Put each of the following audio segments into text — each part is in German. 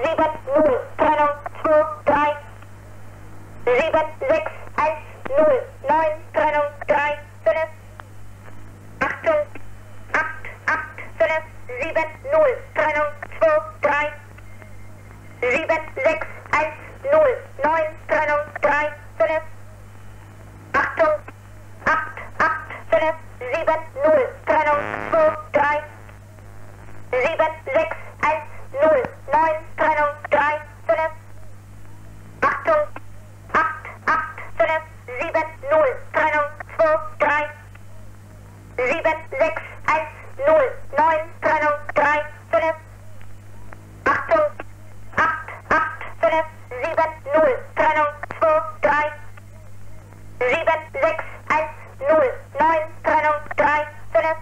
0, Trennung 2, 3, 7, 6, 1, 0, 9, Trennung 3, 5, Achtung, 8, 8, 5, 7, 0, Trennung 2, 3, 7, 6, 1, 0, 9, Trennung 3, 5, Achtung, 8, 8, 5, 7, 0, Trennung 2, 3, 7, 6, 1, 0, 9, Trennung 3, 5, Achtung, 8, 8, 5, 7, 0, Trennung 2, 3, 7, 6, 1, 0, 9, Trennung 3, 5, Achtung, 8, 8, 5, 7, 0, Trennung 2, 3, 7, 6, 1, 0, 9, Trennung 3, 5,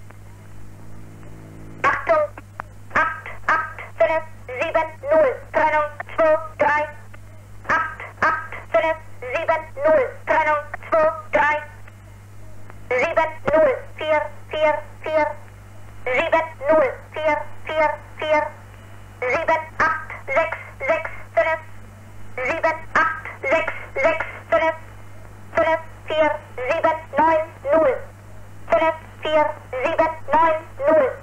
Achtung, 8, 8, 5, 7, 0, Trennung 2, 3, 8, 8, 5, 7, 0, Trennung 2, 3, 7, 0, 4, 4, 4, 7, 0, 4, 4, 4, 7, 8, 6, 6, 5, 7, 8, 6, 6, 5, 5, 4, 7, 9, 0, 5, 4, 7, 9, 0.